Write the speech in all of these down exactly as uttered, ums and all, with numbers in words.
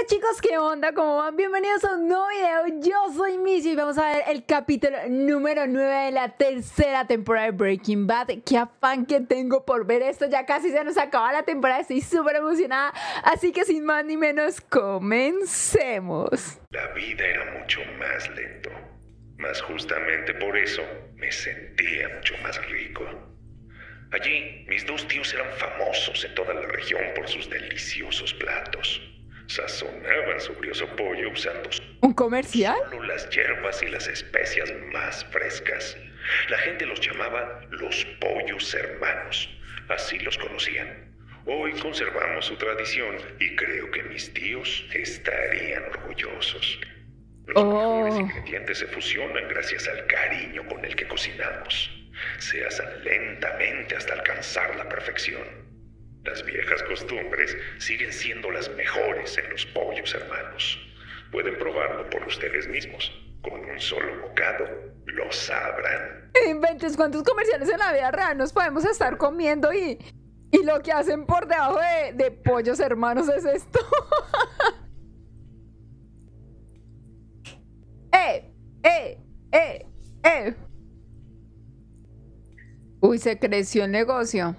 Hola chicos, ¿qué onda? ¿Cómo van? Bienvenidos a un nuevo video. Yo soy Missy y vamos a ver el capítulo número nueve de la tercera temporada de Breaking Bad. Qué afán que tengo por ver esto. Ya casi se nos acaba la temporada. Estoy súper emocionada. Así que sin más ni menos, comencemos. La vida era mucho más lento. Mas justamente por eso me sentía mucho más rico. Allí, mis dos tíos eran famosos en toda la región por sus deliciosos platos. Sazonaban su brioso pollo usando ¿Un comercial? solo las hierbas y las especias más frescas. La gente los llamaba los pollos hermanos. Así los conocían. Hoy conservamos su tradición y creo que mis tíos estarían orgullosos. Los Oh. mejores ingredientes se fusionan gracias al cariño con el que cocinamos. Se asan lentamente hasta alcanzar la perfección. Las viejas costumbres siguen siendo las mejores en los pollos hermanos. Pueden probarlo por ustedes mismos. Con un solo bocado lo sabrán. Inventes cuántos comerciales en la vida real nos podemos estar comiendo y, y lo que hacen por debajo de, de pollos hermanos es esto. ¡Eh! ¡Eh! ¡Eh! ¡Eh! Uy, se creció el negocio.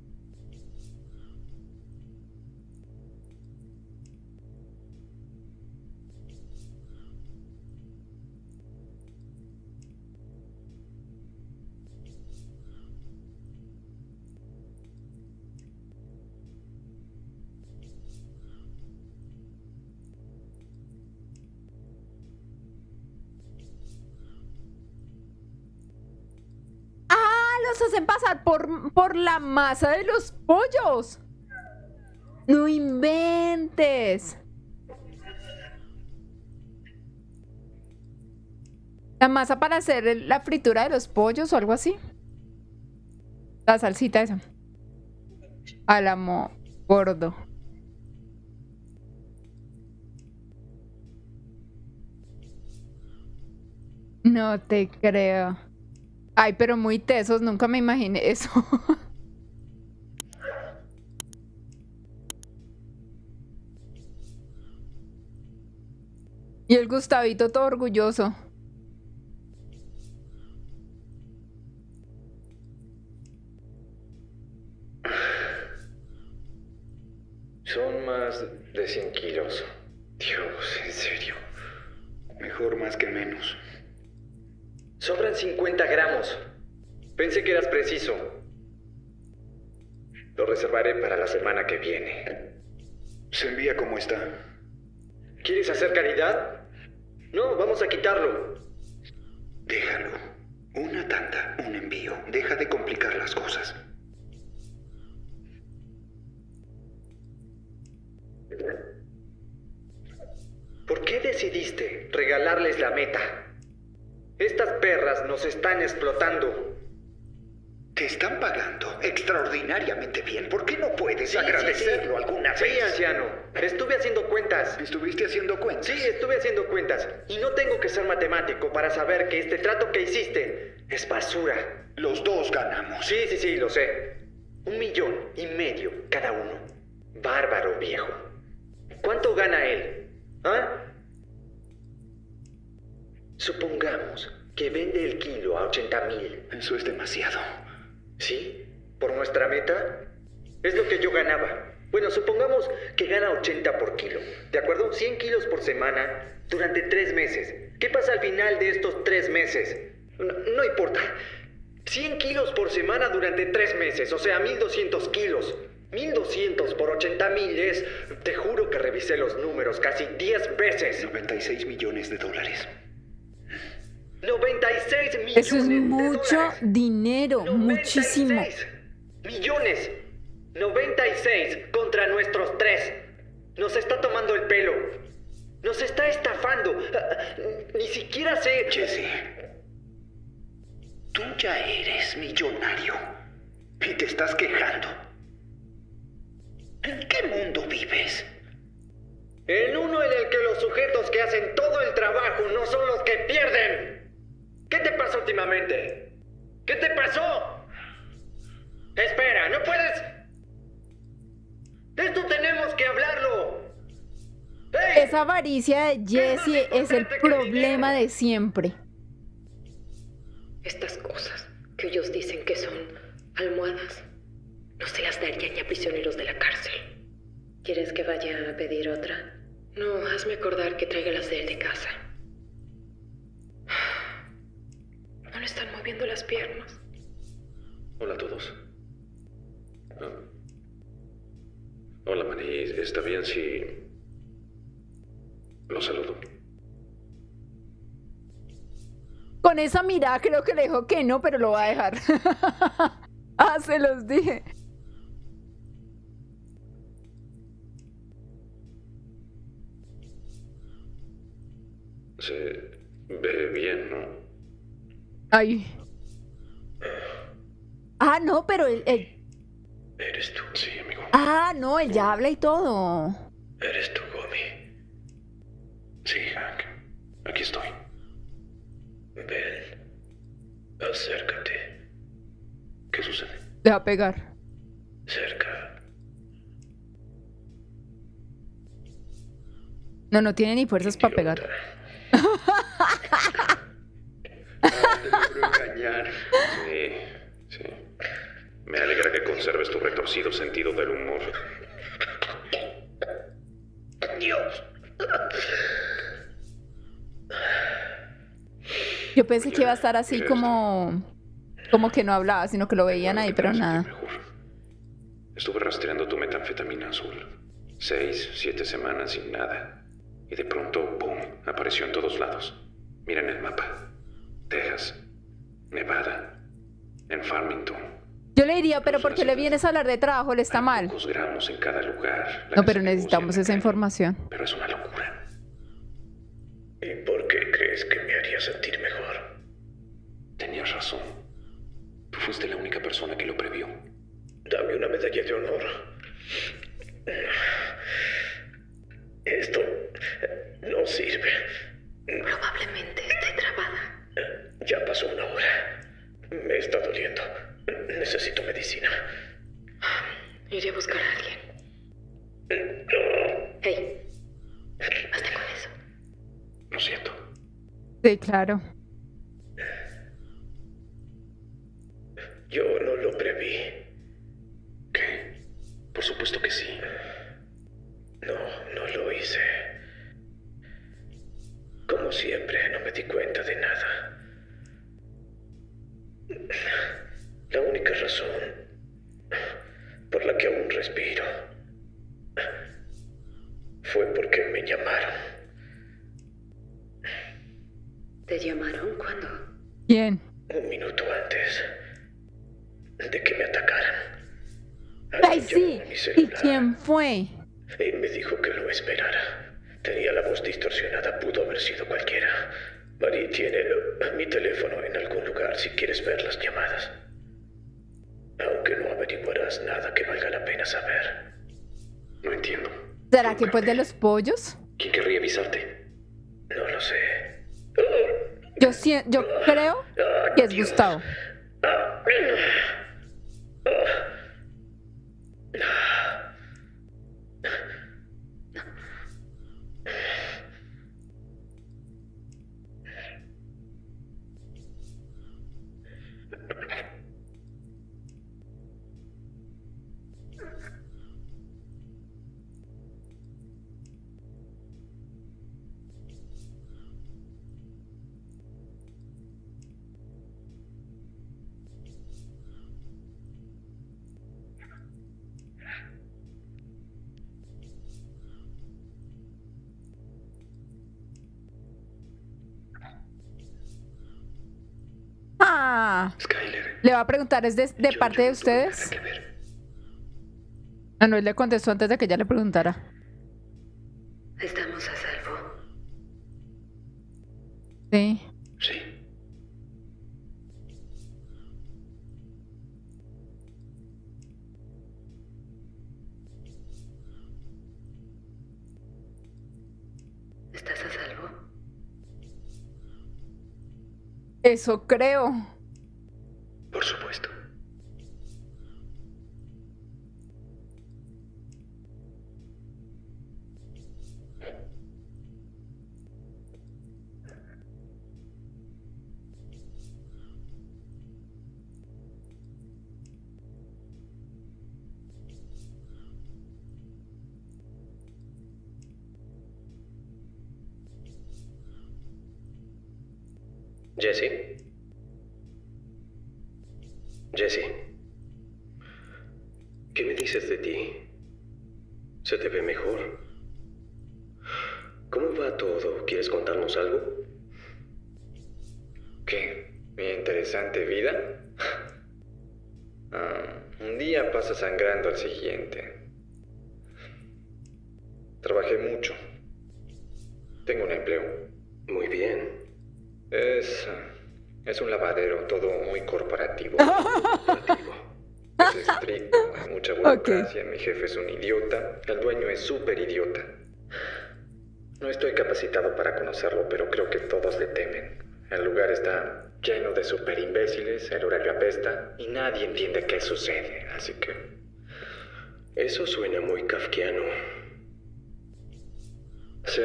Los hacen pasar por, por la masa de los pollos. No inventes. La masa para hacer el- la fritura de los pollos o algo así. La salsita esa. Álamo gordo. No te creo. Ay, pero muy tesos, nunca me imaginé eso. Y el Gustavito todo orgulloso. Son más de cien kilos. Dios, en serio. Mejor más que menos. Sobran cincuenta gramos. Pensé que eras preciso. Lo reservaré para la semana que viene. Se envía como está. ¿Quieres hacer caridad? No, vamos a quitarlo. Déjalo. Una tanda, un envío. Deja de complicar las cosas. ¿Por qué decidiste regalarles la meta? Estas perras nos están explotando. Te están pagando extraordinariamente bien. ¿Por qué no puedes Sí, agradecerlo sí, sí. alguna Sí, vez? anciano. Estuve haciendo cuentas. ¿Estuviste haciendo cuentas? Sí, estuve haciendo cuentas. Y no tengo que ser matemático para saber que este trato que hiciste es basura. Los dos ganamos. Sí, sí, sí, lo sé. Un millón y medio cada uno. Bárbaro, viejo. ¿Cuánto gana él? ¿Ah? Supongamos que vende el kilo a ochenta mil. Eso es demasiado. ¿Sí? ¿Por nuestra meta? Es lo que yo ganaba. Bueno, supongamos que gana ochenta por kilo. ¿De acuerdo? cien kilos por semana durante tres meses. ¿Qué pasa al final de estos tres meses? No, no importa. cien kilos por semana durante tres meses. O sea, mil doscientos kilos. mil doscientos por ochenta mil es... Te juro que revisé los números casi diez veces. noventa y seis millones de dólares. noventa y seis millones Eso es de mucho dólares. dinero, muchísimo. noventa y seis millones. noventa y seis contra nuestros tres. Nos está tomando el pelo. Nos está estafando. Ah, Ni siquiera sé... Jesse, tú ya eres millonario y te estás quejando. ¿En qué mundo vives? En uno en el que los sujetos que hacen todo el trabajo no son los que pierden. ¿Qué te pasó últimamente? ¿Qué te pasó? Espera, no puedes... De esto tenemos que hablarlo. ¡Hey! esa avaricia de Jesse es el problema de siempre. Estas cosas que ellos dicen que son almohadas, no se las darían ni a prisioneros de la cárcel. ¿Quieres que vaya a pedir otra? No, hazme acordar que traiga las de él de casa. No le están moviendo las piernas. Hola a todos. Ah. Hola, Manny. ¿Está bien si lo saludo? Con esa mirada creo que le dijo que no, pero lo va a dejar. Ah, se los dije. Se ve bien, ¿no? Ay. Ah, no, pero él, él- ¿Eres tú? Sí, amigo. Ah, no, él ya habla y todo. ¿Eres tú, Gomi? Sí, Hank. Aquí estoy. Ven. Acércate. ¿Qué sucede? Le va a pegar. Cerca. No, no tiene ni fuerzas para pegar. Te logró engañar. Sí, sí. Me alegra que conserves tu retorcido sentido del humor. Dios. Yo pensé que iba a estar así Mira como... Como que no hablaba, sino que lo veían ahí, pero nada. Mejor. Estuve rastreando tu metanfetamina azul. Seis, siete semanas sin nada. Y de pronto, ¡pum!, apareció en todos lados. Mira en el mapa. Texas, Nevada, en Farmington. Yo le diría, pero ¿por qué le vienes a hablar de trabajo? Él está Hay mal. pocos gramos en cada lugar. La No, que pero se necesitamos negocia en esa la calle. información. Pero es una locura. ¿Y por qué crees que me haría sentir mejor? Tenías razón. Tú fuiste la única persona que lo previó. Dame una medalla de honor. Esto no sirve. Probablemente esté trabada. Ya pasó una hora. Me está doliendo. Necesito medicina. Iré a buscar a alguien. Hey, basta con eso. Lo siento. Sí, claro. Yo no lo preví. ¿Qué? Por supuesto que sí. No, no lo hice. Como siempre, no me di cuenta de nada. La única razón por la que aún respiro fue porque me llamaron. ¿Te llamaron cuándo? ¿Quién? Un minuto antes de que me atacaran. ¡Ay, Alguien sí! llamó a mi ¿Y celular quién fue? y me dijo que lo esperara. Tenía la voz distorsionada, pudo haber sido cualquiera. Marie tiene eh, mi teléfono en algún lugar si quieres ver las llamadas. Aunque no averiguarás nada que valga la pena saber. No entiendo. ¿Será que pues de los pollos? ¿Quién querría avisarte? No lo sé. Yo, sien- yo creo que es Gustavo. Ah, Skyler. le va a preguntar, ¿es de, de yo- parte yo de no tuve nada ustedes? que ver. Ah, no, él le contestó antes de que ella le preguntara. Estamos a salvo. Sí. Sí. ¿Estás a salvo? Eso creo. Por supuesto. Jesse. Jesse. ¿Qué me dices de ti? Se te ve mejor. ¿Cómo va todo? ¿Quieres contarnos algo? ¿Qué? ¿Mi interesante vida? Ah, un día pasa sangrando al siguiente. Trabajé mucho. Tengo un empleo. Muy bien. Es... es un lavadero, todo muy corporativo. corporativo. Es estricto, hay mucha burocracia, okay. Mi jefe es un idiota, el dueño es súper idiota. No estoy capacitado para conocerlo, pero creo que todos le temen. El lugar está lleno de súper imbéciles, el horario apesta y nadie entiende qué sucede, así que... Eso suena muy kafkiano. Sí.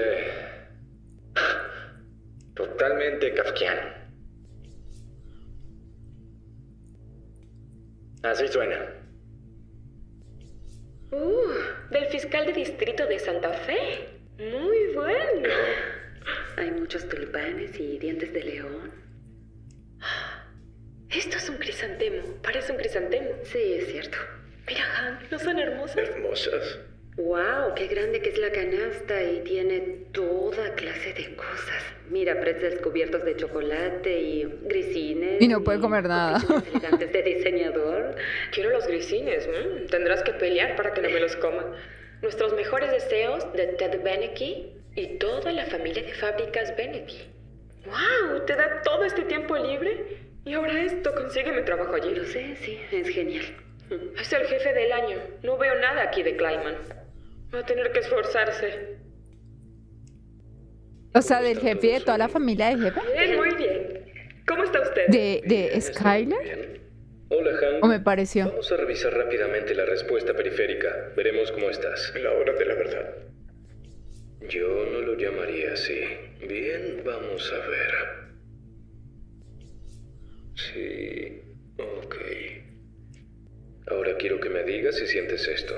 Totalmente kafkiano. Así suena. Uh, del fiscal de distrito de Santa Fe. Muy bueno. Hay muchos tulipanes y dientes de león. Esto es un crisantemo. Parece un crisantemo. Sí, es cierto. Mira, Han, ¿no son hermosas? Hermosas. ¡Wow! ¡Qué grande que es la canasta! Y tiene toda clase de cosas. Mira, pretzels cubiertos de chocolate y grisines. Y no puede comer nada. Elegantes de diseñador. Quiero los grisines. ¿eh? Tendrás que pelear para que no me los coma. Nuestros mejores deseos de Ted Beneke y toda la familia de fábricas Beneke. ¡Wow! ¿Te da todo este tiempo libre? Y ahora esto, consígueme trabajo allí. Lo sé, sí, es genial. Es el jefe del año. No veo nada aquí de Kleiman. Va a tener que esforzarse. O sea, del jefe y de toda la familia de jefe. Bien, muy bien. ¿Cómo está usted? ¿De, de Skyler? Hola, Hank. ¿O me pareció? Vamos a revisar rápidamente la respuesta periférica. Veremos cómo estás. La hora de la verdad. Yo no lo llamaría así. Bien, vamos a ver. Sí, ok. Ahora quiero que me digas si sientes esto.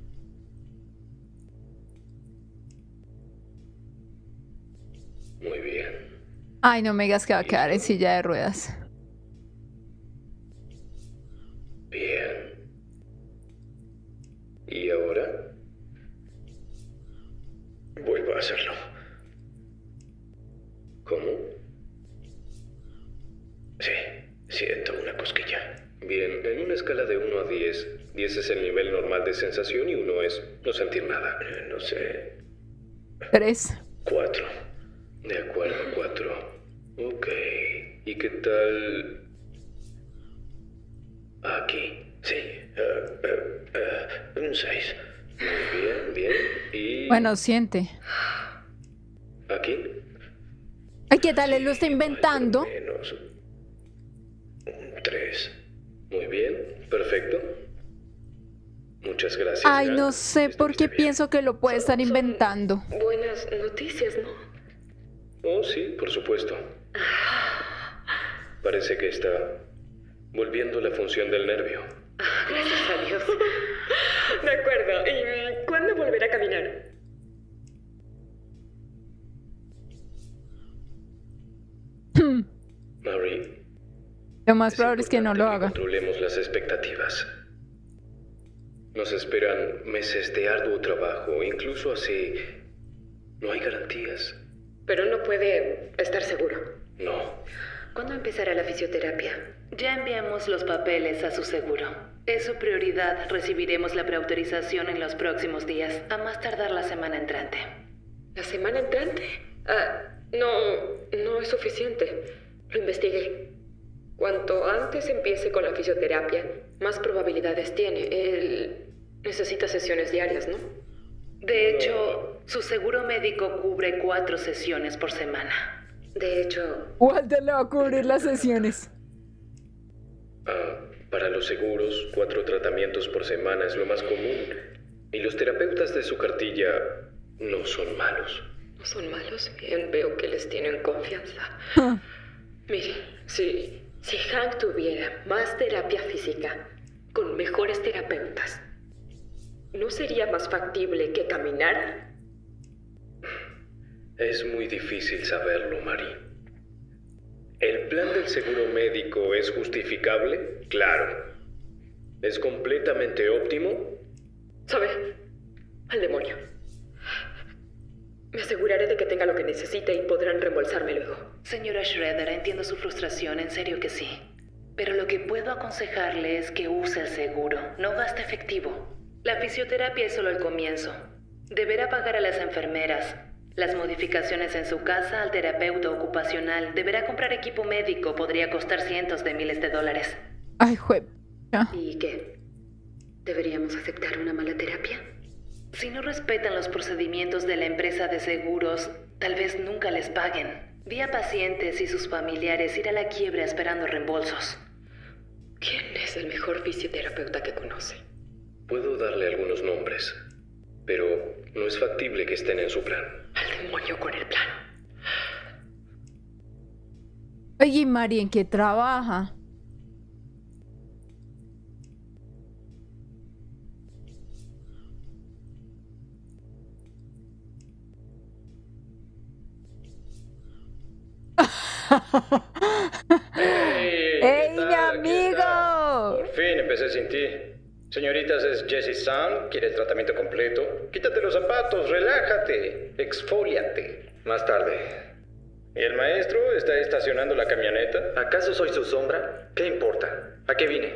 Muy bien. Ay, no me digas que va a quedar en silla de ruedas. Bien. ¿Y ahora? Vuelvo a hacerlo. ¿Cómo? Sí, siento una cosquilla. Bien, en una escala de uno a diez, diez es el nivel normal de sensación y uno es no sentir nada. Eh, no sé. Tres. Cuatro. De acuerdo, cuatro. Ok. ¿Y qué tal aquí? Sí, uh, uh, uh, un seis. Muy bien, bien. ¿Y Bueno, siente. aquí? Ay, ¿qué tal? Él lo está inventando. Menos. Un tres. Muy bien, perfecto. Muchas gracias. Ay, Hank. no sé por qué Estuviste bien. pienso que lo puede estar inventando. Buenas noticias, ¿no? Oh, sí, por supuesto. Parece que está volviendo la función del nervio. Gracias a Dios. De acuerdo. ¿Y cuándo volverá a caminar? Mary, Lo más probable es que no lo importante haga. Controlemos las expectativas. Nos esperan meses de arduo trabajo, incluso así no hay garantías. Pero no puede estar seguro. No. ¿Cuándo empezará la fisioterapia? Ya enviamos los papeles a su seguro. Es su prioridad. Recibiremos la preautorización en los próximos días, a más tardar la semana entrante. ¿La semana entrante? Ah, no, no es suficiente. Lo investigué. Cuanto antes empiece con la fisioterapia, más probabilidades tiene. Él necesita sesiones diarias, ¿no? De hecho, su seguro médico cubre cuatro sesiones por semana. De hecho, Walter le va a cubrir las sesiones. Ah, para los seguros, cuatro tratamientos por semana es lo más común. Y los terapeutas de su cartilla no son malos. No son malos. Bien, veo que les tienen confianza. Mire, si, si Hank tuviera más terapia física, con mejores terapeutas, ¿no sería más factible que caminara? Es muy difícil saberlo, Mari. Él plan del seguro médico es justificable? Claro. ¿Es completamente óptimo? ¿Sabe? Al demonio. Me aseguraré de que tenga lo que necesite y podrán reembolsarme luego. Señora Shredder, entiendo su frustración, en serio que sí. Pero lo que puedo aconsejarle es que use el seguro, no gaste efectivo. La fisioterapia es solo el comienzo. Deberá pagar a las enfermeras, las modificaciones en su casa, al terapeuta ocupacional. Deberá comprar equipo médico, podría costar cientos de miles de dólares. Ay, jue... ¿Y qué? ¿Deberíamos aceptar una mala terapia? Si no respetan los procedimientos de la empresa de seguros, tal vez nunca les paguen. Vi a pacientes y sus familiares ir a la quiebra esperando reembolsos. ¿Quién es el mejor fisioterapeuta que conoce? Puedo darle algunos nombres, pero no es factible que estén en su plan. Al demonio con el plan. Oye, Mari, ¿en qué trabaja? ¡Hey! ¡Ey, ¿qué mi tal? Aquí está. amigo! Por fin empecé sin ti. Señoritas, es Jessie Sam. ¿Quiere el tratamiento completo? Quítate los zapatos, relájate, exfóliate. Más tarde. ¿Y el maestro está estacionando la camioneta? ¿Acaso soy su sombra? ¿Qué importa? ¿A qué vine?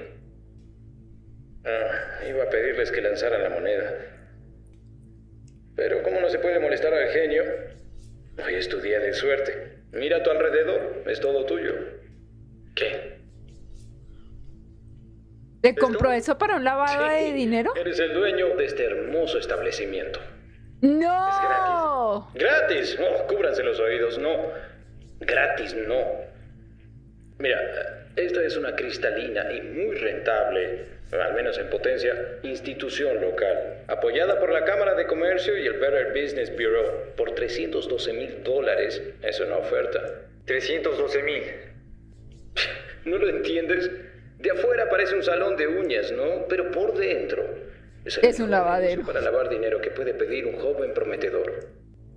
Ah, iba a pedirles que lanzaran la moneda. Pero ¿cómo no se puede molestar al genio? Hoy es tu día de suerte. Mira a tu alrededor, es todo tuyo. ¿Qué? ¿Te compró eso para un lavado de dinero? Eres el dueño de este hermoso establecimiento. ¡No! ¡Gratis! No, cúbranse los oídos, no. Gratis, no. Mira, esta es una cristalina y muy rentable, al menos en potencia, institución local, apoyada por la Cámara de Comercio y el Better Business Bureau por trescientos doce mil dólares. Es una oferta. trescientos doce mil. ¿No lo entiendes? De afuera parece un salón de uñas, ¿no? Pero por dentro es, el Es un mejor lavadero. negocio para lavar dinero que puede pedir un joven prometedor.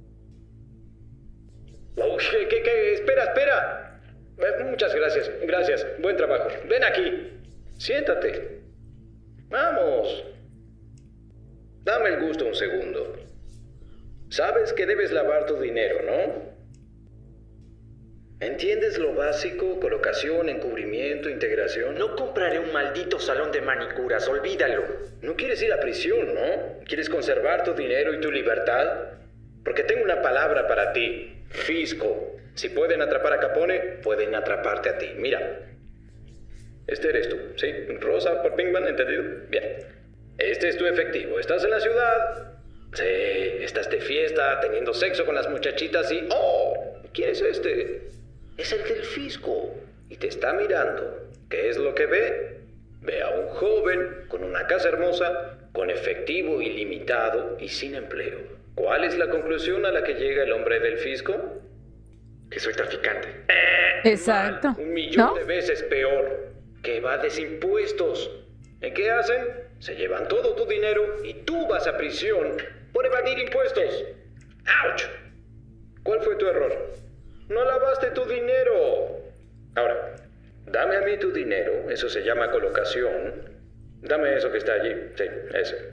Oh, ¿qué, qué, qué? Espera, espera. Eh, Muchas gracias, gracias. Buen trabajo. Ven aquí. Siéntate. Vamos. Dame el gusto un segundo. Sabes que debes lavar tu dinero, ¿no? ¿Entiendes lo básico? Colocación, encubrimiento, integración. No compraré un maldito salón de manicuras, olvídalo. No quieres ir a prisión, ¿no? ¿Quieres conservar tu dinero y tu libertad? Porque tengo una palabra para ti. Fisco. Si pueden atrapar a Capone, pueden atraparte a ti. Mira. Este eres tú, ¿sí? Rosa por Pinkman, ¿entendido? Bien. Este es tu efectivo. Estás en la ciudad. Sí, estás de fiesta, teniendo sexo con las muchachitas y... ¡Oh! ¿Quién es este? Es el del fisco. Y te está mirando. ¿Qué es lo que ve? Ve a un joven con una casa hermosa, con efectivo ilimitado y sin empleo. ¿Cuál es la conclusión a la que llega el hombre del fisco? Que soy traficante. Exacto. Mal, un millón ¿No? de veces peor. Que evades impuestos. ¿En qué hacen? Se llevan todo tu dinero y tú vas a prisión por evadir impuestos. ¡Auch! ¿Cuál fue tu error? No lavaste tu dinero. Ahora, dame a mí tu dinero. Eso se llama colocación. Dame eso que está allí. Sí, ese.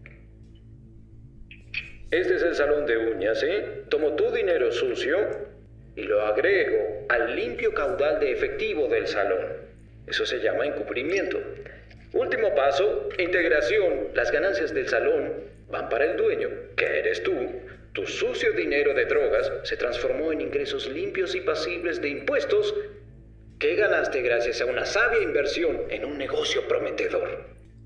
Este es el salón de uñas, ¿sí? Tomo tu dinero sucio y lo agrego al limpio caudal de efectivo del salón. Eso se llama encubrimiento. Último paso, integración. Las ganancias del salón van para el dueño, que eres tú. Tu sucio dinero de drogas se transformó en ingresos limpios y pasibles de impuestos que ganaste gracias a una sabia inversión en un negocio prometedor.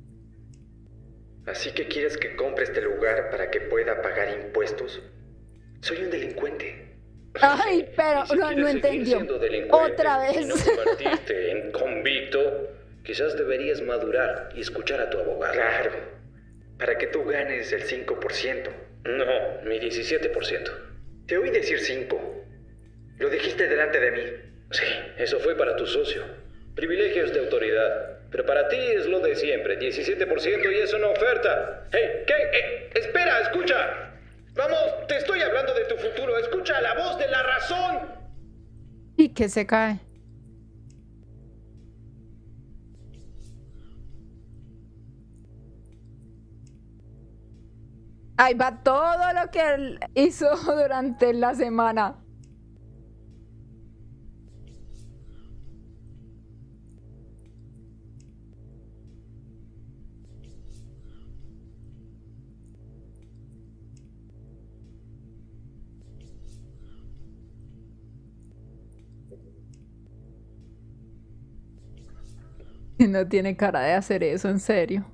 ¿Así que quieres que compre este lugar para que pueda pagar impuestos? Soy un delincuente. Ay, pero Y si no, quieres no seguir entendió. siendo delincuente Otra y no vez. convertirte en convicto, quizás deberías madurar y escuchar a tu abogado. Claro. Para que tú ganes el cinco por ciento. No, mi diecisiete por ciento. Te oí decir cinco. Lo dijiste delante de mí. Sí, eso fue para tu socio. Privilegios de autoridad. Pero para ti es lo de siempre, diecisiete por ciento y es una oferta. Hey, ¿qué? Eh, espera, escucha. Vamos, te estoy hablando de tu futuro. Escucha la voz de la razón. Y que se cae. Ahí va todo lo que él hizo durante la semana. No tiene cara de hacer eso, en serio.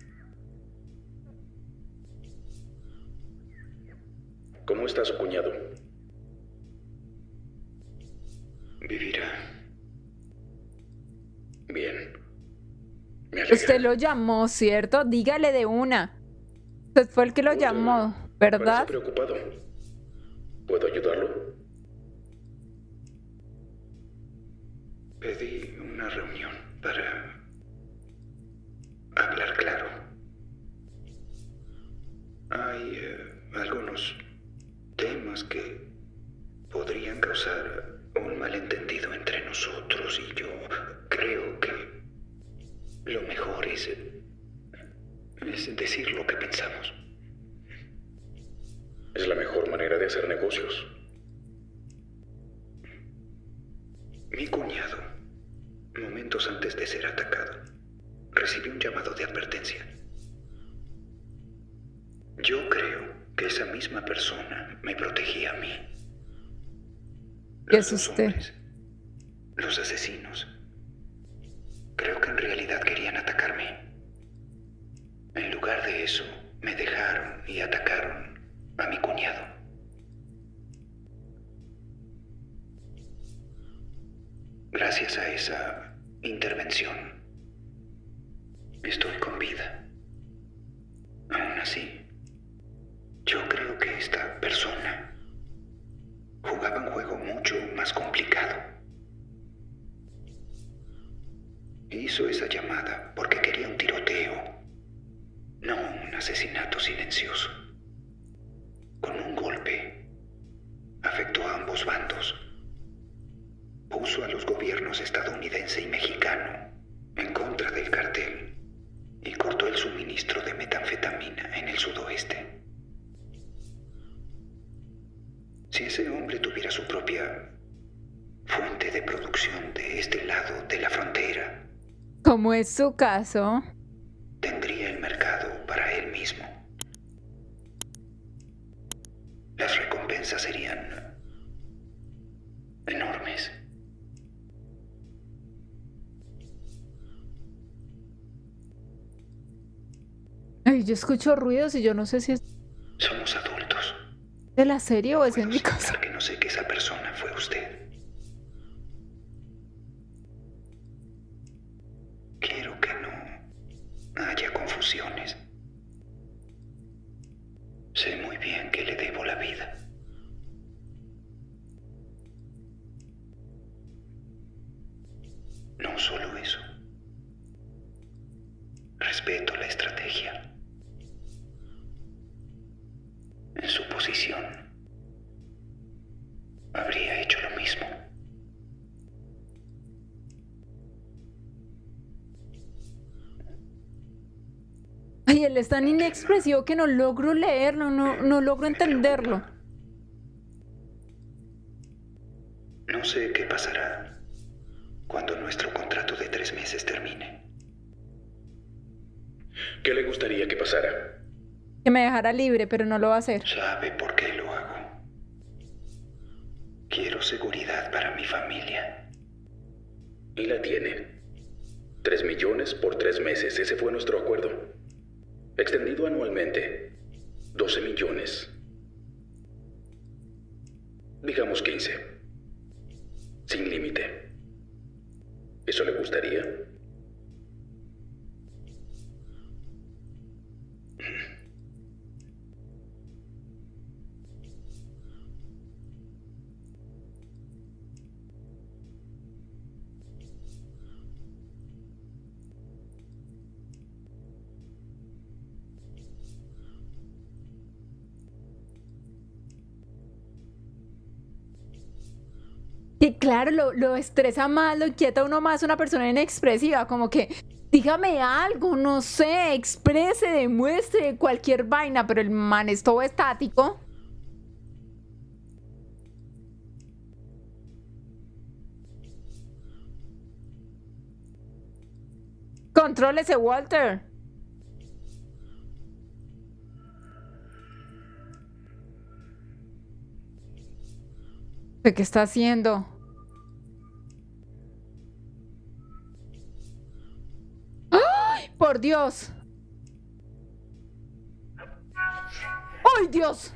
¿Cómo está su cuñado? Vivirá. Bien. Me alegra. Usted lo llamó, ¿cierto? Dígale de una. Usted fue el que lo llamó, ¿verdad? Parece preocupado. ¿Puedo ayudarlo? Pedí una reunión para hablar claro. Hay eh, algunos temas que podrían causar un malentendido entre nosotros y yo creo que lo mejor es, es decir lo que pensamos. Es la mejor manera de hacer negocios. Mi cuñado, momentos antes de ser atacado, recibió un llamado de advertencia. Yo creo que esa misma persona me protegía a mí. ¿Qué Los es dos usted? hombres, los asesinos, creo que en realidad querían atacarme. En lugar de eso, me dejaron y atacaron a mi cuñado. Gracias a esa intervención, estoy con vida. Aún así, yo creo que esta persona jugaba un juego mucho más complicado. Hizo esa llamada porque quería un tiroteo, no un asesinato silencioso. Con un golpe, afectó a ambos bandos. Puso a los gobiernos estadounidense y mexicano en contra del cartel y cortó el suministro de metanfetamina en el sudoeste. Si ese hombre tuviera su propia fuente de producción de este lado de la frontera, Como es su caso, tendría el mercado para él mismo. Las recompensas serían enormes. ay, yo escucho ruidos y yo no sé si es Somos adultos. de la serie o es en Puedo mi casa. asegurar que no sé que esa persona fue usted. Quiero que no haya confusiones. Sé muy bien que le debo la vida. No solo eso. Respeto la estrategia. En su posición, habría hecho lo mismo. Ay, él es tan inexpresivo que no logro leerlo, no, no logro entenderlo. No sé qué pasará cuando nuestro contrato de tres meses termine. ¿Qué le gustaría que pasara? Que me dejara libre, pero no lo va a hacer. ¿Sabe por qué lo hago? Quiero seguridad para mi familia. Y la tiene. Tres millones por tres meses. Ese fue nuestro acuerdo. Extendido anualmente. Doce millones. Digamos quince. Sin límite. ¿Eso le gustaría? Y claro, lo, lo estresa más, lo inquieta a uno más una persona inexpresiva, como que Dígame algo, no sé, exprese, demuestre cualquier vaina, pero el man es todo estático. Contrólese, Walter. ¿De qué está haciendo? ¡Ay, por Dios! ¡Ay, Dios!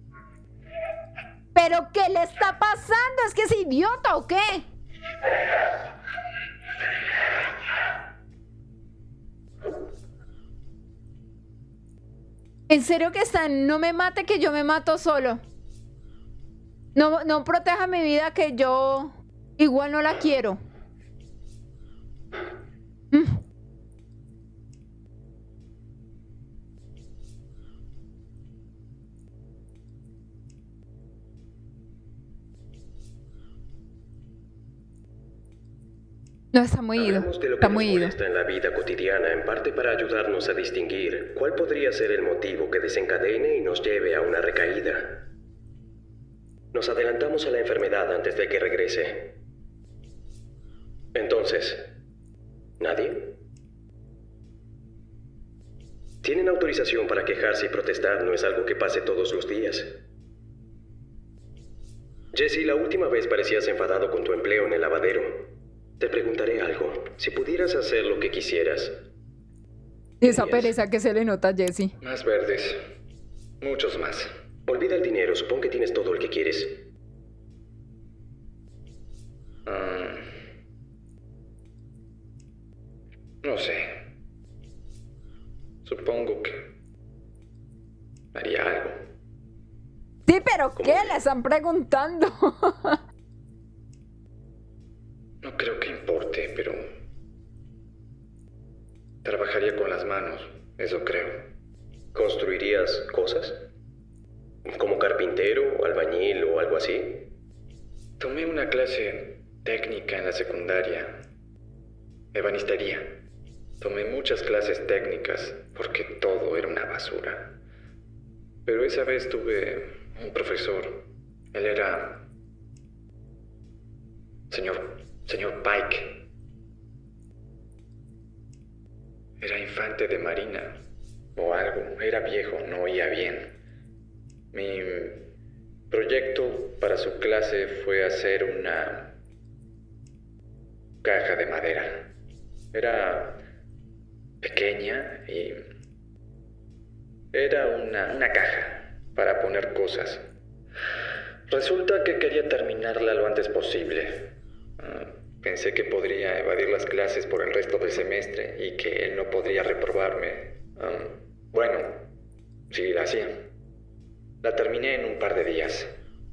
¿Pero qué le está pasando? ¿Es que es idiota o qué? ¿En serio que están? No me mate, que yo me mato solo. No, no proteja mi vida, que yo igual no la quiero. Mm. No, está muy ido. Hablemos de lo que Está nos muy ido. molesta en la vida cotidiana, en parte para ayudarnos a distinguir cuál podría ser el motivo que desencadene y nos lleve a una recaída. Nos adelantamos a la enfermedad antes de que regrese. Entonces, ¿nadie? Tienen autorización para quejarse y protestar, no es algo que pase todos los días. Jesse, la última vez parecías enfadado con tu empleo en el lavadero. Te preguntaré algo. Si pudieras hacer lo que quisieras. Esa Yes. pereza que se le nota a Jesse. Más verdes. Muchos más. Olvida el dinero, supón que tienes todo el que quieres. Ah, no sé. Supongo que haría algo. Sí, pero ¿Cómo? ¿qué le están preguntando? No creo que importe, pero trabajaría con las manos, eso creo. ¿Construirías cosas? ¿Como carpintero, albañil o algo así? Tomé una clase técnica en la secundaria. Ebanistería. Tomé muchas clases técnicas porque todo era una basura. Pero esa vez tuve un profesor. Él era... Señor... Señor Pike. Era infante de marina. O algo. Era viejo, no oía bien. Mi proyecto para su clase fue hacer una caja de madera. Era pequeña y era una, una caja para poner cosas. Resulta que quería terminarla lo antes posible. Uh, pensé que podría evadir las clases por el resto del semestre y que él no podría reprobarme. Um, bueno, sí, la hacía. La terminé en un par de días.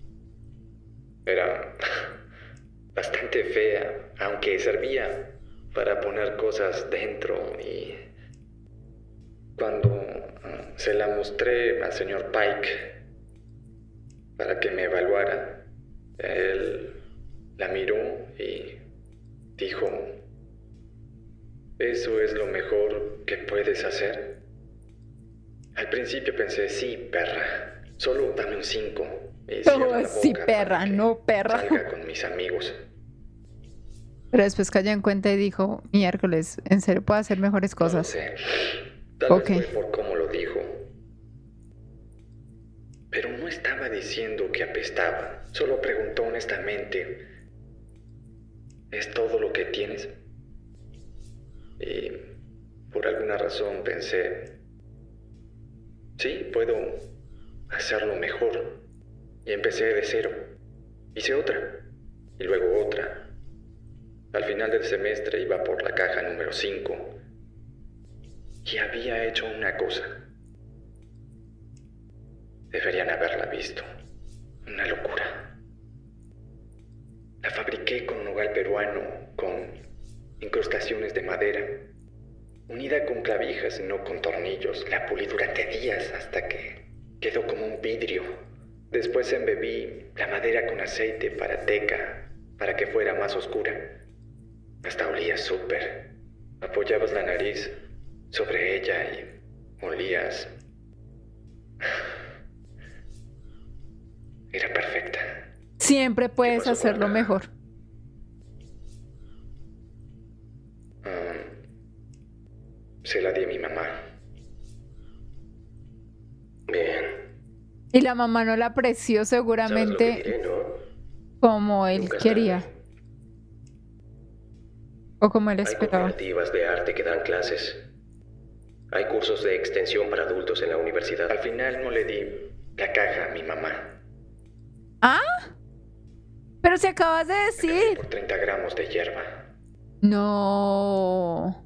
Era bastante fea, aunque servía para poner cosas dentro. Y cuando uh, se la mostré al señor Pike para que me evaluara, él la miró y dijo: ¿eso es lo mejor que puedes hacer? Al principio pensé: sí, perra, solo dame un cinco. Y cierra la Oh, sí, boca perra, para que no, perra. salga con mis amigos. Pero después cayó en cuenta y dijo, miércoles, en serio puedo hacer mejores No cosas. sé. Tal Ok. vez fue por cómo lo dijo. Pero no estaba diciendo que apestaba. Solo preguntó honestamente: ¿es todo lo que tienes? Y por alguna razón pensé: sí, puedo hacerlo mejor. Y empecé de cero. Hice otra. Y luego otra. Al final del semestre iba por la caja número cinco. Y había hecho una cosa. Deberían haberla visto. Una locura. La fabriqué con nogal peruano, con incrustaciones de madera, unida con clavijas, no con tornillos. La pulí durante días hasta que quedó como un vidrio. Después embebí la madera con aceite para teca, para que fuera más oscura. Hasta olía súper. Apoyabas la nariz sobre ella y olías. Era perfecta. Siempre puedes pasó con hacerlo la- mejor. Um, se la di a mi mamá. Bien. Y la mamá no la apreció ¿Sabes lo que seguramente diré, no? como él Nunca es quería. tarde. O como él Hay esperaba. cooperativas de arte que dan clases. Hay cursos de extensión para adultos en la universidad. Al final no le di la caja a mi mamá. ¿Ah? Pero si acabas de Me casé decir. por treinta gramos de hierba. No.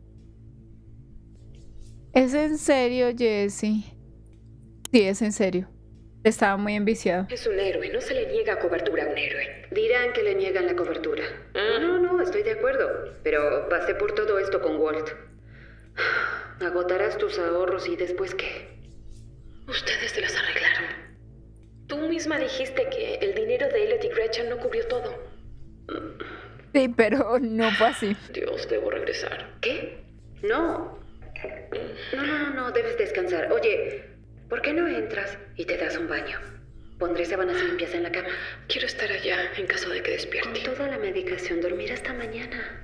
¿Es en serio, Jesse? Sí, es en serio. Estaba muy enviciado. Es un héroe, no se le niega cobertura a un héroe. Dirán que le niegan la cobertura. No, no, estoy de acuerdo. Pero pasé por todo esto con Walt. Agotarás tus ahorros y después qué. Ustedes se las arreglaron. Tú misma dijiste que el dinero de Elliot y Gretchen no cubrió todo. Sí, pero no fue así. Dios, debo regresar. ¿Qué? No. No, no, no, no, debes descansar. Oye, ¿por qué no entras y te das un baño? Pondré sábanas limpias en la cama. Quiero estar allá en caso de que Con despierte. toda la medicación, dormir hasta mañana.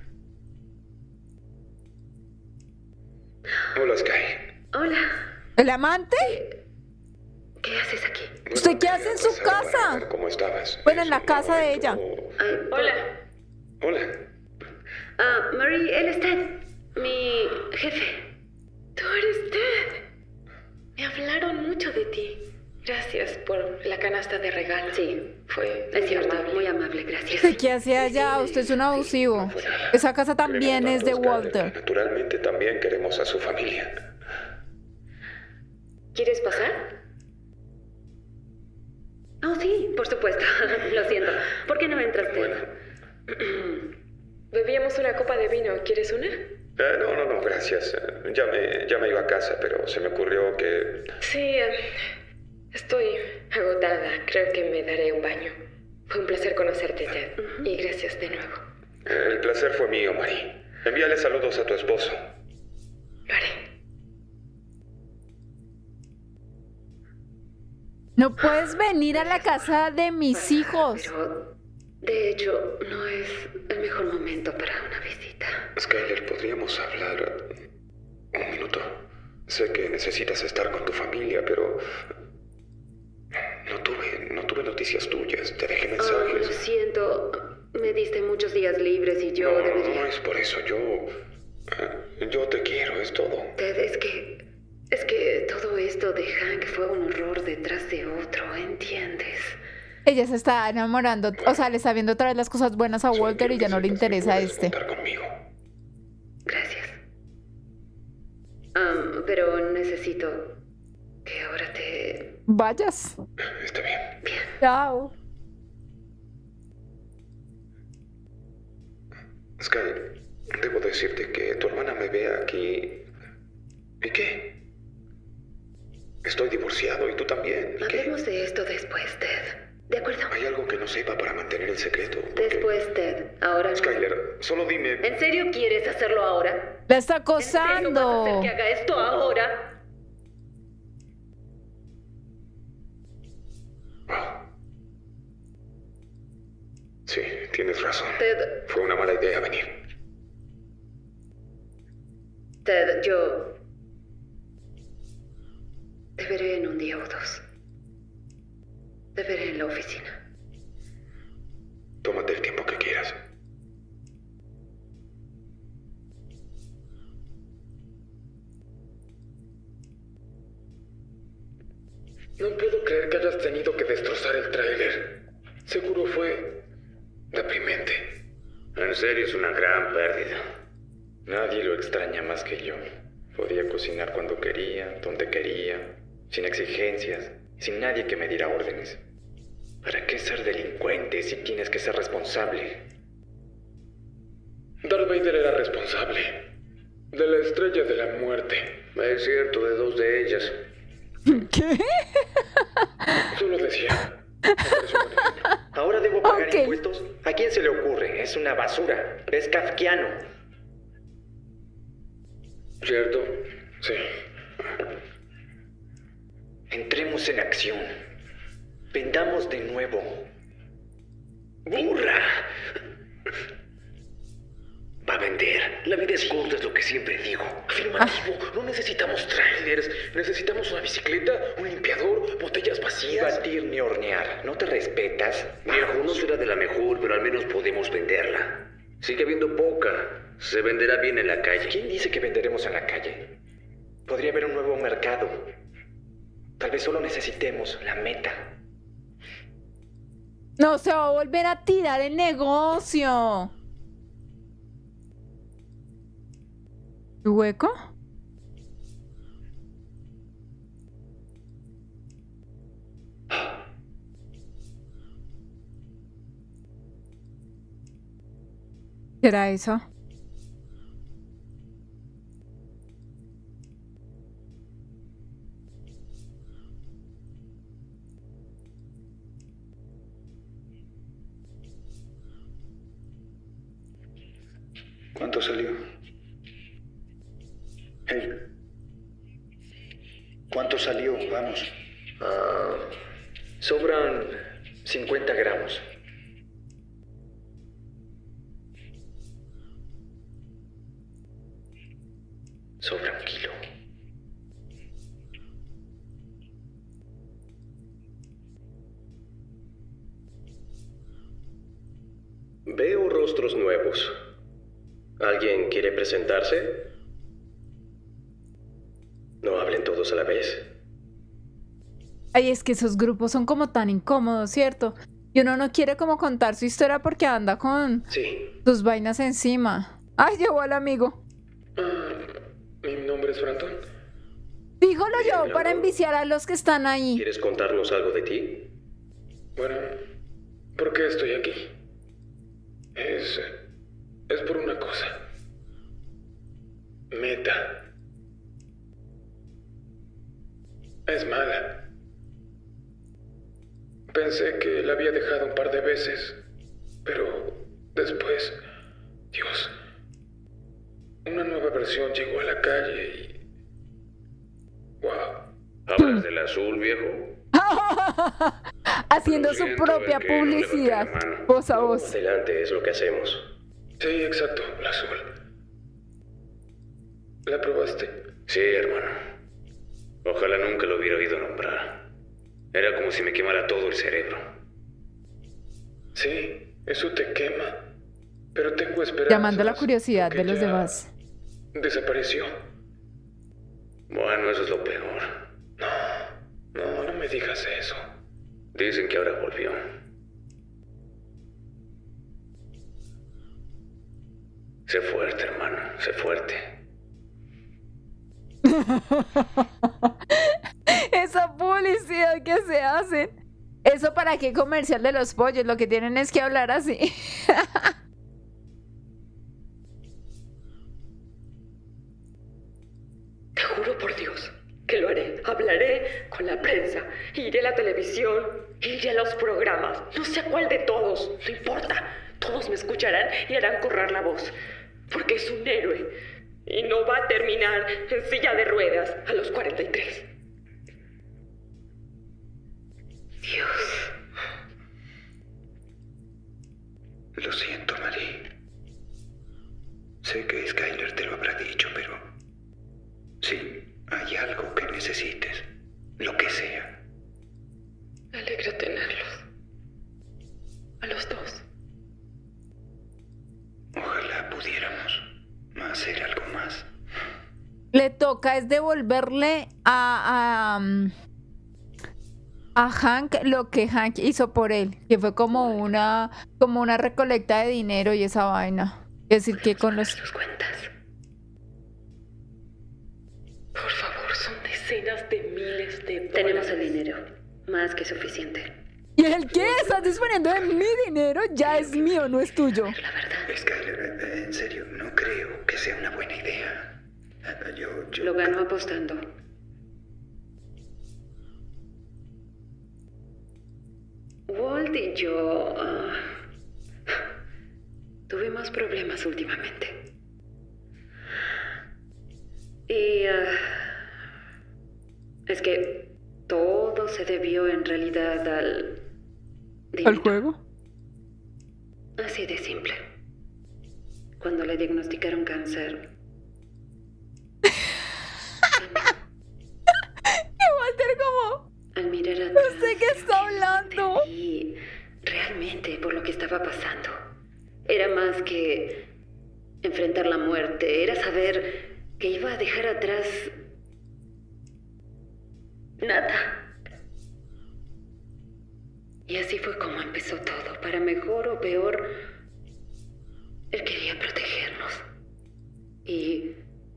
Hola, Sky. Hola, ¿El amante? ¿qué haces aquí? ¿Usted qué hace en su Pasaba para casa? ver ¿Cómo estabas? Bueno, en Es la un casa de ella. momento- Ay, Hola. Hola. Ah, Marie, él es Ted, mi jefe. Tú eres Ted. Me hablaron mucho de ti. Gracias por la canasta de regalos. Sí, Fue es muy cierto, amable. muy amable, gracias. ¿Usted qué hace allá? Usted es un abusivo. Esa casa también es de Walter. Naturalmente también queremos a su familia. ¿Quieres pasar? Oh, sí, por supuesto. Lo siento. ¿Por qué no entras, Ted? Bueno. Bebíamos una copa de vino. ¿Quieres una? Eh, no, no, no, gracias. Eh, Ya me, ya me iba a casa, pero se me ocurrió que... Sí, eh, estoy agotada. Creo que me daré un baño. Fue un placer conocerte, Ted. Y gracias de nuevo. eh, el placer fue mío, Marie. Envíale saludos a tu esposo. Lo haré. No puedes venir a la casa de mis hijos. Pero, de hecho, no es el mejor momento para una visita. Skyler, ¿podríamos hablar un minuto? Sé que necesitas estar con tu familia, pero... No tuve, no tuve noticias tuyas. Te dejé Oh, lo mensajes. siento. Me diste muchos días libres y yo no, debería... no es por eso. Yo... eh, Yo te quiero, es todo. Ted, es que... Es que todo esto de Hank fue un horror detrás de otro, ¿entiendes? Ella se está enamorando, o sea, le está viendo otra vez las cosas buenas a Solo Walter y quiero ya que no le sepas que interesa puedes este. contar conmigo. Gracias. Am, pero necesito que ahora te... Vayas. Está bien. Chao. Sky, debo decirte que tu hermana me ve aquí... ¿Y qué? Estoy divorciado y tú también. ¿Y qué? Hablemos de esto después, Ted. ¿De acuerdo? ¿Hay algo que no sepa para mantener el secreto? Porque- Después, Ted. Ahora no. Skyler, solo dime... ¿En serio quieres hacerlo ahora? La está ¿En serio vas a hacer acosando. que haga esto ahora? Oh. Sí, tienes razón. Ted, Fue una mala idea venir. Ted, yo... Te veré en un día o dos. Te veré en la oficina. Tómate el tiempo que quieras. No puedo creer que hayas tenido que destrozar el tráiler. Seguro fue deprimente. En serio, es una gran pérdida. Nadie lo extraña más que yo. Podía cocinar cuando quería, donde quería, sin exigencias, sin nadie que me diera órdenes. ¿Para qué ser delincuente si tienes que ser responsable? Darth Vader era responsable de la estrella de la muerte. Es cierto, de dos de ellas. ¿Qué? Solo decía. Me pareció buen ejemplo. ¿Ahora debo pagar Ok. impuestos? ¿A quién se le ocurre? Es una basura. Es kafkiano. ¿Cierto? Sí. Entremos en acción. Vendamos de nuevo. ¡Burra! Va a vender. La vida es corta, es lo que siempre digo. Afirmativo. No necesitamos trailers. Necesitamos una bicicleta, un limpiador, botellas Ni vacías. batir ni hornear. ¿No te respetas? Viejo, no será de la mejor, pero al menos podemos venderla. Sigue habiendo poca. Se venderá bien en la calle. ¿Quién dice que venderemos en la calle? Podría haber un nuevo mercado. Tal vez solo necesitemos la meta. No se va a volver a tirar el negocio. ¿Tu hueco? ¿Qué era eso? ¿Cuánto salió? Hey. ¿Cuánto salió? Vamos. Ah, sobran cincuenta gramos. Sobra un kilo. Veo rostros nuevos. ¿Alguien quiere presentarse? No hablen todos a la vez. Ay, es que esos grupos son como tan incómodos, ¿cierto? Y uno no quiere como contar su historia porque anda con Sí. sus vainas encima. Ay, llegó el amigo. Ah, mi nombre es Brandon. Fijo lo llevó Brandon. para enviciar a los que están ahí. ¿Quieres contarnos algo de ti? Bueno, ¿por qué estoy aquí? Es... es por una cosa. Meta. Es mala. Pensé que la había dejado un par de veces, pero después, Dios, una nueva versión llegó a la calle y... ¡Wow! ¿Hablas del azul, viejo? Haciendo Lo su siento, propia es que no levanté publicidad. la mano. Voz a voz. Adelante, es lo que hacemos. Sí, exacto, la azul. ¿La probaste? Sí, hermano. Ojalá nunca lo hubiera oído nombrar. Era como si me quemara todo el cerebro. Sí, eso te quema. Pero tengo esperanza. Llamando la curiosidad de los demás. Desapareció. Bueno, eso es lo peor. No, no me digas eso. Dicen que ahora volvió. Sé fuerte, hermano. Sé fuerte. Esa publicidad que se hacen. Eso para qué comercial de los pollos. Lo que tienen es que hablar así. Te juro por Dios que lo haré. Hablaré con la prensa, iré a la televisión, iré a los programas. No sé a cuál de todos, no importa. Todos me escucharán y harán correr la voz. Porque es un héroe y no va a terminar en silla de ruedas a los cuarenta y tres. Dios. Lo siento, Marie. Sé que Skyler te lo habrá dicho, pero... sí, hay algo que necesites. Lo que sea. Me alegra tenerlos. A los dos. Ojalá pudiéramos hacer algo más. Le toca es devolverle a, a, um, a Hank lo que Hank hizo por él, que fue como una, como una recolecta de dinero y esa vaina. Es decir, que con los... Tus cuentas. Por favor, son decenas de miles de dólares. Tenemos el dinero. Más que suficiente. ¿Y el qué? ¿Estás disponiendo de mi dinero? Ya es mío, no es tuyo. La verdad. Skyler, eh, en serio, no creo que sea una buena idea. Eh, Yo, yo... Lo gano apostando. Walt y yo... ah, tuvimos problemas últimamente. Y... Uh, es que todo se debió en realidad al... dinero. ¿Al juego? Así de simple. Cuando le diagnosticaron cáncer... Y Walter como... Al mirar atrás... No sé qué está hablando. Y realmente por lo que estaba pasando. Era más que enfrentar la muerte. Era saber que iba a dejar atrás... nada. Y así fue como empezó todo. Para mejor o peor, él quería protegernos. Y...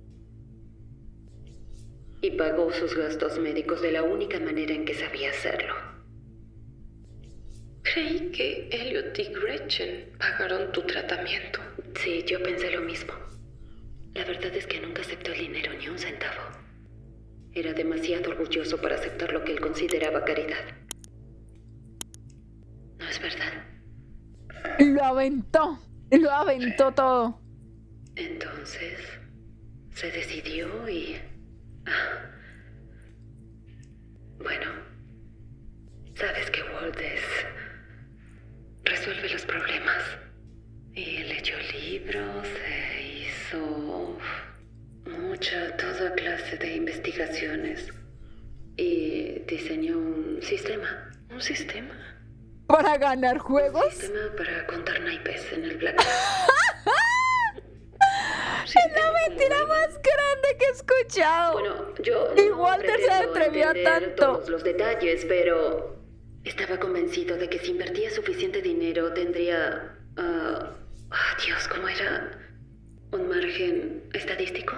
Y pagó sus gastos médicos de la única manera en que sabía hacerlo. Creí que Elliot y Gretchen pagaron tu tratamiento. Sí, yo pensé lo mismo. La verdad es que nunca aceptó el dinero ni un centavo. Era demasiado orgulloso para aceptar lo que él consideraba caridad. ¿No es verdad? Lo aventó. Lo aventó todo. Entonces, se decidió y... ah. Bueno, sabes que Walt es... resuelve los problemas. Y leyó libros e hizo... mucha, toda clase de investigaciones. Y diseñó un sistema. ¿Un sistema? ¿Para ganar juegos? Un sistema para contar naipes en el blackjack. Es la mentira más grande que he escuchado. Bueno, yo Y no Walter se pretendo atrevió a entender tanto. todos los detalles, pero estaba convencido de que si invertía suficiente dinero tendría... ah, ah, Dios, ¿cómo era? ¿Un margen estadístico?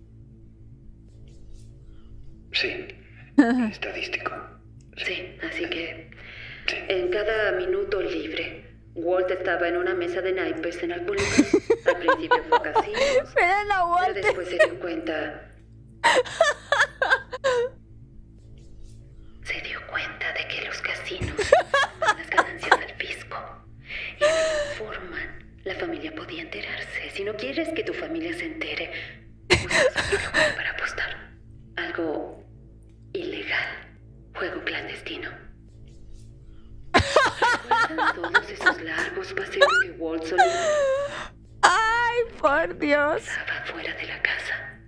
Sí, estadístico. Sí, así que Sí. en cada minuto libre, Walt estaba en una mesa de naipes en algún lugar. Al principio fue casinos, Miren a pero Walter. después se dio cuenta... Se dio cuenta de que los casinos dan las ganancias al fisco. Y de esa forma, la familia podía enterarse. Si no quieres que tu familia se entere, usas un juego para apostar. Algo ilegal. Juego clandestino. ¿Recuerdan todos esos largos paseos que Walt solía Ay, por Dios. dar fuera de la casa?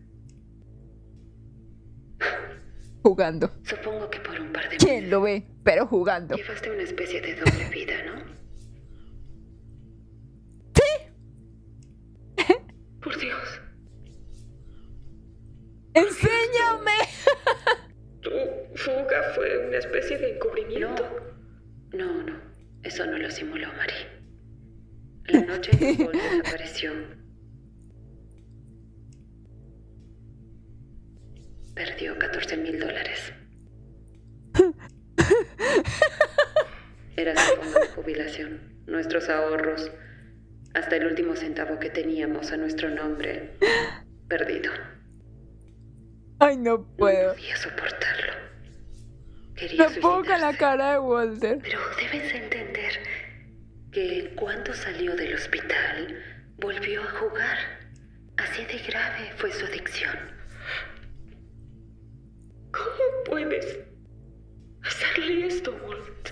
Jugando. Supongo que por un par de ¿Quién meses lo ve? Pero jugando. llevaste una especie de doble vida, ¿no? Por Dios. ¡Enséñame! Tu fuga fue una especie de encubrimiento. No, no, eso no lo simuló Marie. La noche en que Walt desapareció, perdió catorce mil dólares. Era su fondo de jubilación, nuestros ahorros, hasta el último centavo que teníamos a nuestro nombre, perdido. Ay, no No puedo. podía soportarlo. Quería No ponga la suicidarse. cara de Walter. Pero debes entender que cuando salió del hospital, volvió a jugar. Así de grave fue su adicción. ¿Cómo puedes hacerle esto, Walt?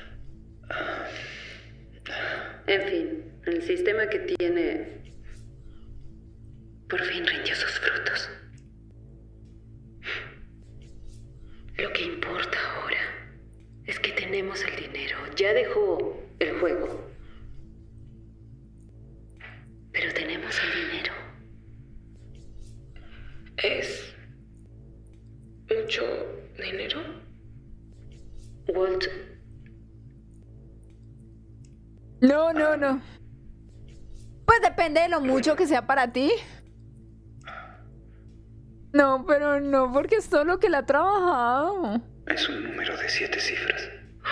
En fin, el sistema que tiene por fin rindió sus frutos. Lo que importa ahora es que tenemos el dinero. Ya dejó el juego. Pero tenemos el dinero. ¿Es mucho dinero? Walt, No, no, no. Pues depende de lo mucho que sea para ti. No, pero no, porque es todo lo que le ha trabajado. Es un número de siete cifras.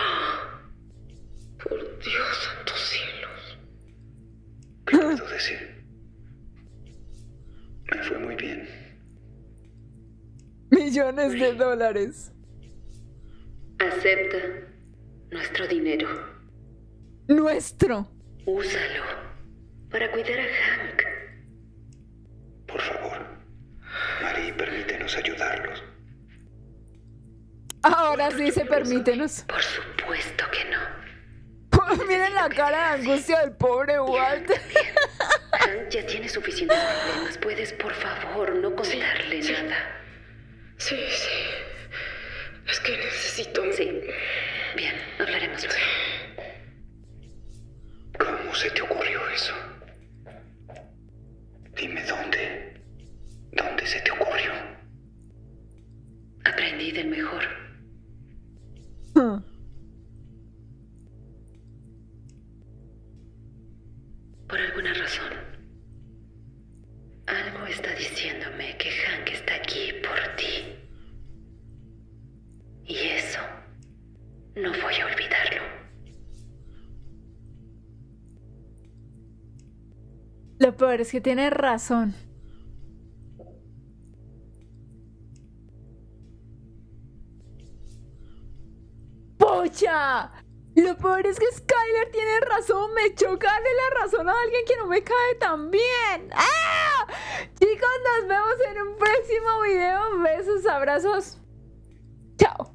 Por Dios, santos cielos. ¿Qué puedo decir? Me fue muy bien. Millones de dólares. acepta nuestro dinero. Nuestro. Úsalo para cuidar a Hank. Por favor. Marie, permítenos ayudarlos. Ahora sí se permítenos. Por supuesto que no. Miren la cara de angustia del pobre Walter. Han ya tiene suficientes problemas. Puedes, por favor, no contarle sí. nada. Sí, sí. Es que necesito... Sí. Bien, hablaremos luego. ¿Cómo se te ocurrió eso? Dime dónde. ¿Dónde se te ocurrió? Aprendí del mejor. Hmm. Por alguna razón, algo está diciéndome que Hank está aquí por ti. Y eso no voy a olvidarlo. Lo peor es que tiene razón. ¡Pocha! Lo peor es que Skyler tiene razón. Me choca darle la razón a alguien que no me cae tan bien. ¡Ah! Chicos, nos vemos en un próximo video. Besos, abrazos. Chao.